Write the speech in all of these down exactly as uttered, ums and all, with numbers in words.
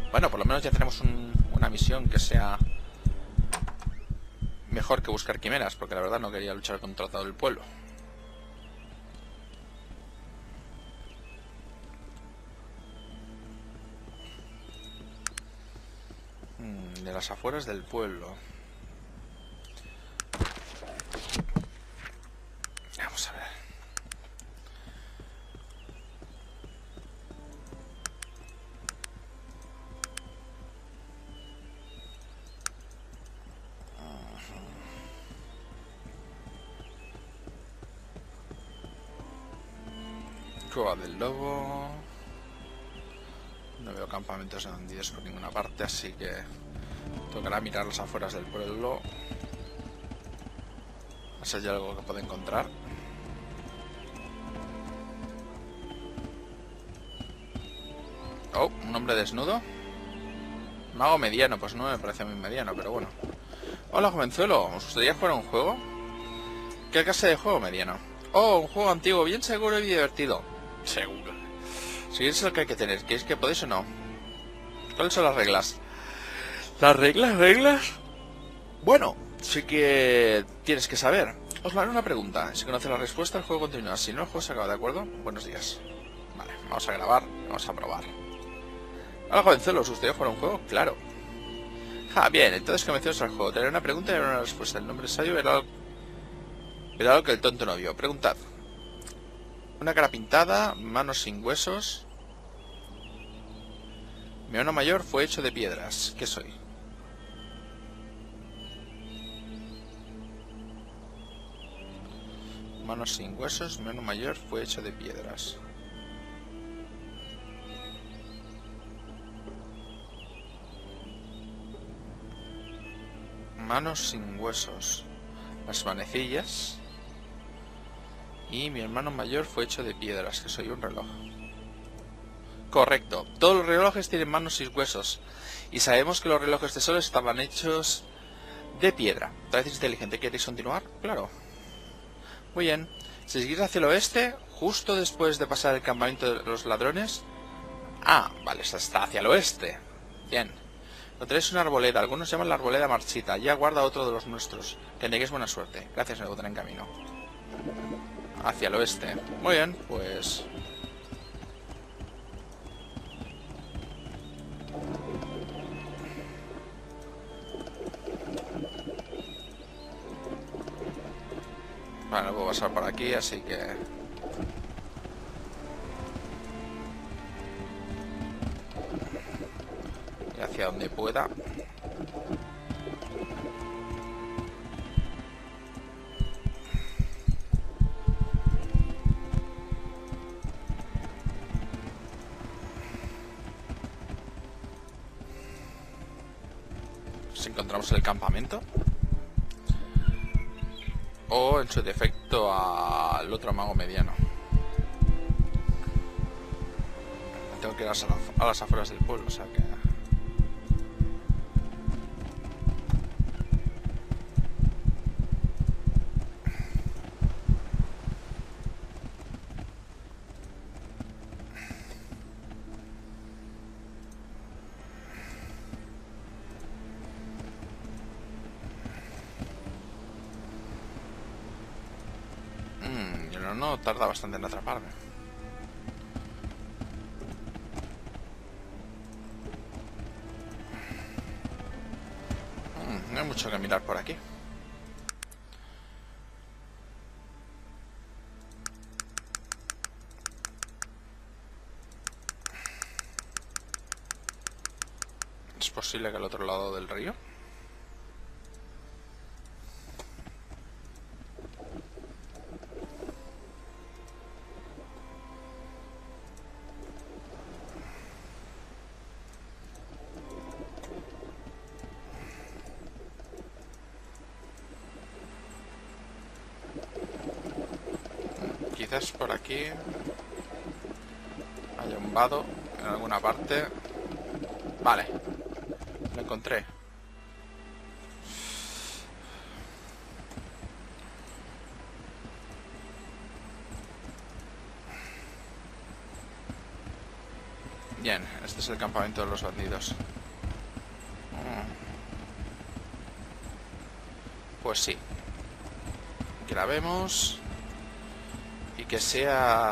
Bueno, por lo menos ya tenemos un, una misión que sea mejor que buscar quimeras, porque la verdad no quería luchar contra todo el pueblo. Hmm, de las afueras del pueblo. Vamos a ver. Cueva del Lobo. No veo campamentos escondidos por ninguna parte, así que tocará mirar las afueras del pueblo. No sé si hay algo que pueda encontrar. Oh, un hombre desnudo. Mago mediano, pues no me parece muy mediano, pero bueno. Hola, jovenzuelo, ¿os gustaría jugar a un juego? ¿Qué clase de juego mediano? Oh, un juego antiguo, bien seguro y divertido. Seguro. Si es el que hay que tener, ¿queréis que podéis o no? ¿Cuáles son las reglas? ¿Las reglas? ¿Reglas? Bueno, sí que tienes que saber. Os haré una pregunta. Si conoce la respuesta, el juego continúa. Si no, el juego se acaba, ¿de acuerdo? Buenos días. Vale, vamos a grabar y vamos a probar. Hola, jovenzuelo, ¿os gustaría jugar a un juego? Claro. Ah, bien, entonces comencemos al juego. Tendré una pregunta y haré una respuesta. El nombre sabio verá, verá lo que el tonto no vio. Preguntad. Una cara pintada, manos sin huesos. Mi hermano mayor fue hecho de piedras. ¿Qué soy? Manos sin huesos, mi hermano mayor fue hecho de piedras. Manos sin huesos. Las manecillas. Y mi hermano mayor fue hecho de piedras, que soy un reloj. Correcto. Todos los relojes tienen manos sin huesos. Y sabemos que los relojes de sol estaban hechos de piedra. ¿Pareces inteligente? ¿Queréis continuar? Claro. Muy bien. Si seguís hacia el oeste, justo después de pasar el campamento de los ladrones... Ah, vale, está hacia el oeste. Bien. Encontraréis una arboleda. Algunos llaman la arboleda marchita. Ya guarda otro de los nuestros. Que tengáis buena suerte. Gracias, me encontraré en camino. Hacia el oeste. Muy bien, pues... Vale, no puedo pasar por aquí, así que... Y hacia donde pueda. Si encontramos el campamento. O en su defecto al otro mago mediano. Tengo que ir a las, a las afueras del pueblo, o sea que... Mmm, pero no tarda bastante en atraparme. Mm, no hay mucho que mirar por aquí. ¿Es posible que al otro lado del río? Quizás por aquí haya un vado en alguna parte. Vale, lo encontré. Bien, este es el campamento de los bandidos. Pues sí. Grabemos. Y que sea...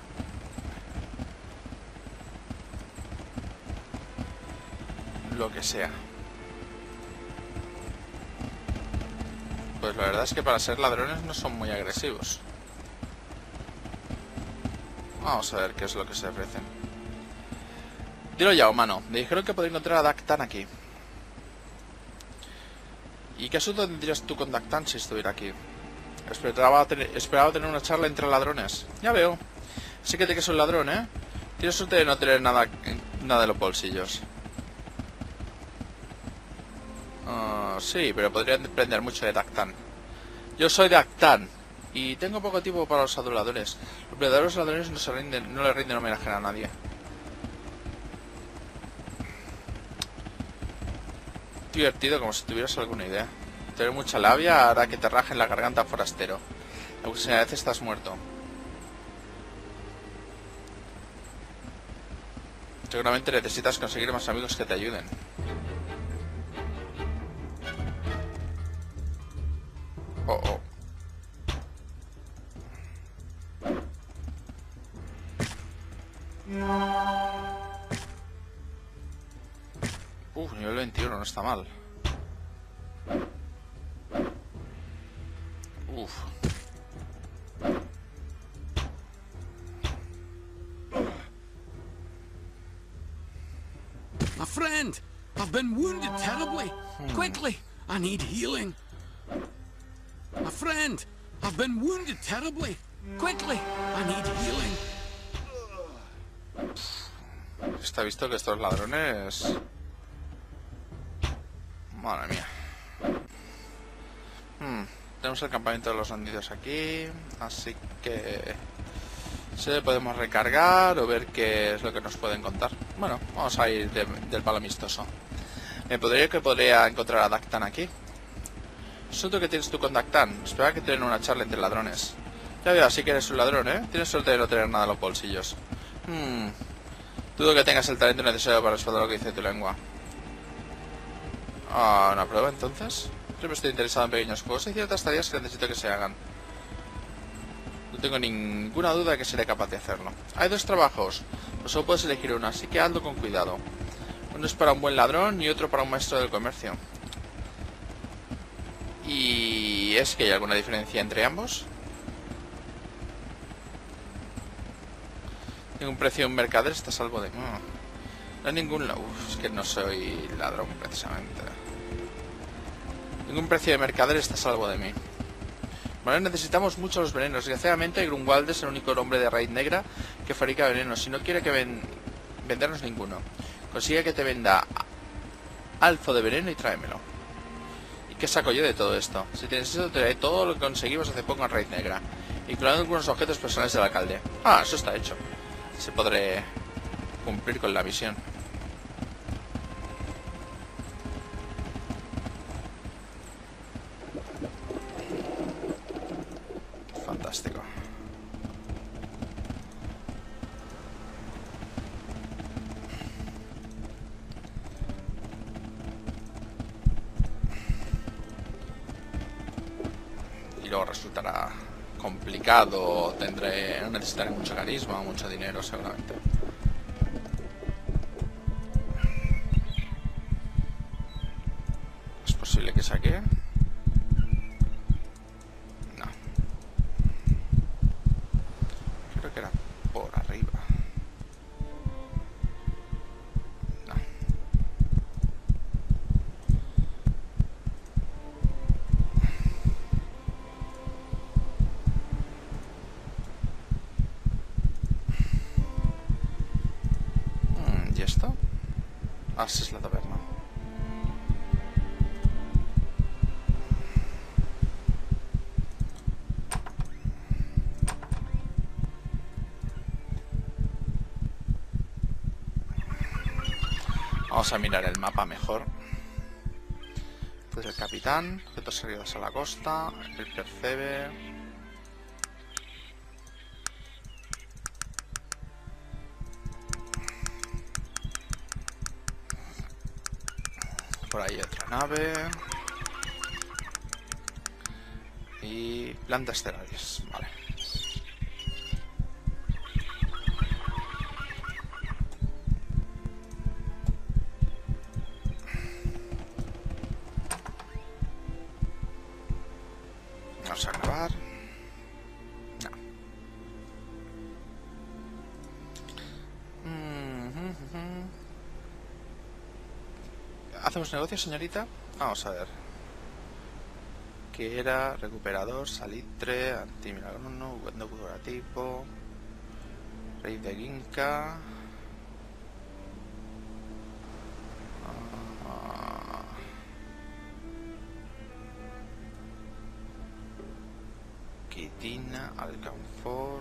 lo que sea. Pues la verdad es que para ser ladrones no son muy agresivos. Vamos a ver qué es lo que se ofrecen. Dilo ya, humano. Me dijeron que podría encontrar a Dactan aquí. ¿Y qué asunto tendrías tú con Dactan si estuviera aquí? Esperaba tener, esperaba tener una charla entre ladrones. Ya veo. Sí que te que es un ladrón, ¿eh? Tienes suerte de no tener nada, nada de los bolsillos. Uh, sí, pero podría depender mucho de Dactan. Yo soy Dactan y tengo poco tiempo para los aduladores. Los verdaderos ladrones no se rinden, no le rinden homenaje a nadie. Divertido, como si tuvieras alguna idea. Tener mucha labia hará que te rajen la garganta, forastero. Aunque si a veces estás muerto. Seguramente necesitas conseguir más amigos que te ayuden. Oh, oh. Uf, nivel veintiuno, no está mal. Uf. My friend, I've been wounded terribly. Quickly, I need healing. My friend, I've been wounded terribly. Quickly, I need healing. Está visto que estos ladrones... Madre mía. Hmm. Tenemos el campamento de los bandidos aquí. Así que... se podemos recargar o ver qué es lo que nos pueden contar. Bueno, vamos a ir de, del palo amistoso. Me podría que podría encontrar a Dactan aquí. Asunto que tienes tú con Dactan. Espera que tengan una charla entre ladrones. Ya veo, así que eres un ladrón, ¿eh? Tienes suerte de no tener nada en los bolsillos. Hmm. Dudo que tengas el talento necesario para responder lo que dice tu lengua. Ah, ¿una prueba entonces? Siempre estoy interesado en pequeños juegos y ciertas tareas que necesito que se hagan. No tengo ninguna duda de que seré capaz de hacerlo. Hay dos trabajos, pero solo puedes elegir uno, así que hazlo con cuidado. Uno es para un buen ladrón y otro para un maestro del comercio. ¿Y es que hay alguna diferencia entre ambos? Ningún precio de un mercader está a salvo de... No, no hay ningún... Uf, es que no soy ladrón precisamente. Ningún precio de mercader está a salvo de mí. Vale, necesitamos muchos los venenos. Desgraciadamente Grunwald es el único hombre de raíz negra que fabrica venenos. Si no quiere que ven... vendernos ninguno, consigue que te venda alzo de veneno y tráemelo. ¿Y qué saco yo de todo esto? Si tienes eso, te daré todo lo que conseguimos hace poco en raíz negra, incluyendo algunos objetos personales del alcalde. Ah, eso está hecho. Se podré cumplir con la misión. Fantástico. Y luego resultará complicado, tendré, no necesitaré mucho carisma, mucho dinero seguramente. ¿Es posible que saque? No. Creo que era por arriba. No. ¿Y esto? Ah, esa es la taberna. Vamos a mirar el mapa mejor. Pues el capitán, objetos seguidos a la costa, el percebe. Por ahí otra nave. Y plantas estelares, vale. Vamos a grabar. No. Mm-hmm. ¿Hacemos negocio, señorita? Vamos a ver. Que era recuperador, salitre, antimilagróno, no curativo, rey de Ginka. Ah. Quitina, alcanfor.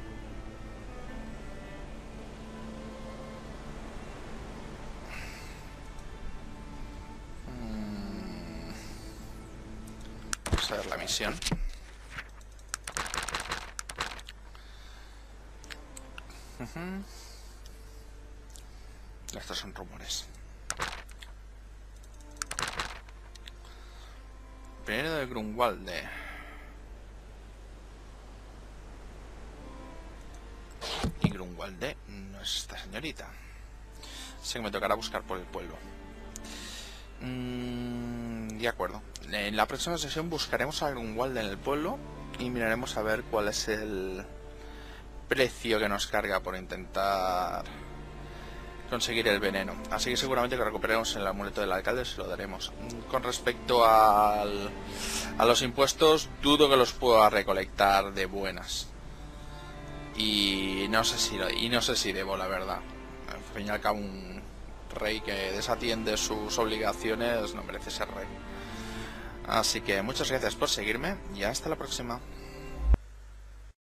Vamos a ver la misión. Uh-huh. Estos son rumores. Primero de Grunwalde. Y Grunwalde no es esta señorita. Así que me tocará buscar por el pueblo. Mm, de acuerdo. En la próxima sesión buscaremos a Grunwalde en el pueblo y miraremos a ver cuál es el precio que nos carga por intentar conseguir el veneno. Así que seguramente que recuperemos el amuleto del alcalde, se lo daremos. Con respecto al, a los impuestos, dudo que los pueda recolectar de buenas. Y no sé si lo, y no sé si debo, la verdad. Al fin y al cabo, un rey que desatiende sus obligaciones no merece ser rey. Así que muchas gracias por seguirme y hasta la próxima.